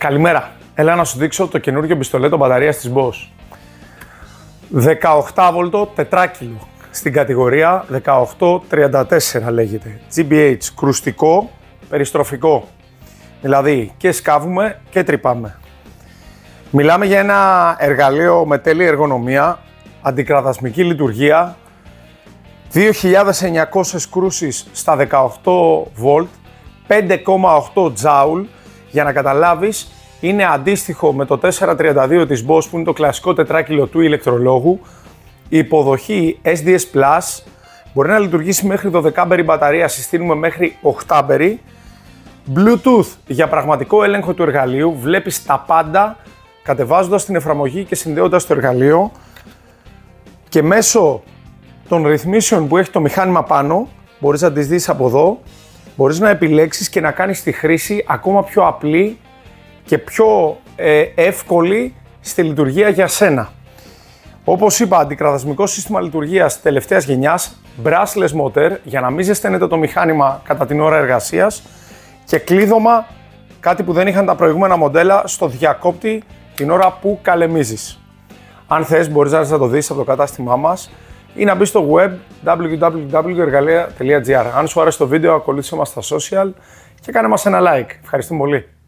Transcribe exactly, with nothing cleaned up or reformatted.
Καλημέρα. Έλα να σου δείξω το καινούργιο πιστολέτο μπαταρίας της Bosch. δεκαοκτώ βολτ τετράκιλο. Στην κατηγορία δεκαοκτώ τριάντα τέσσερα λέγεται. τζι μπι έιτς, κρουστικό, περιστροφικό. Δηλαδή και σκάβουμε και τρυπάμε. Μιλάμε για ένα εργαλείο με τέλεια εργονομία, αντικραδασμική λειτουργία, δύο χιλιάδες εννιακόσιες κρούσεις στα δεκαοκτώ βολτ, πέντε κόμμα οκτώ τζάουλ. Για να καταλάβεις, είναι αντίστοιχο με το τετρακόσια τριάντα δύο της Bosch που είναι το κλασικό τετράκιλο του ηλεκτρολόγου. Η υποδοχή ες ντι ες Plus μπορεί να λειτουργήσει μέχρι δώδεκα άμπερ μπαταρία, συστήνουμε μέχρι οκτώ άμπερ. Bluetooth για πραγματικό έλεγχο του εργαλείου, βλέπεις τα πάντα κατεβάζοντας την εφαρμογή και συνδέοντας το εργαλείο, και μέσω των ρυθμίσεων που έχει το μηχάνημα πάνω μπορείς να τις δεις από εδώ, μπορείς να επιλέξεις και να κάνεις τη χρήση ακόμα πιο απλή και πιο ε, εύκολη στη λειτουργία για σένα. Όπως είπα, αντικραδασμικό σύστημα λειτουργίας τελευταίας γενιάς, brushless motor για να μην ζεσταίνεται το μηχάνημα κατά την ώρα εργασίας, και κλείδωμα, κάτι που δεν είχαν τα προηγούμενα μοντέλα, στο διακόπτη την ώρα που καλεμίζεις. Αν θες μπορείς να το δεις από το κατάστημά μας ή να μπεις στο web double-u double-u double-u τελεία εργαλεία τελεία τζι άρ. Αν σου άρεσε το βίντεο, ακολούθησε μας στα social και κάνε μας ένα like. Ευχαριστούμε πολύ.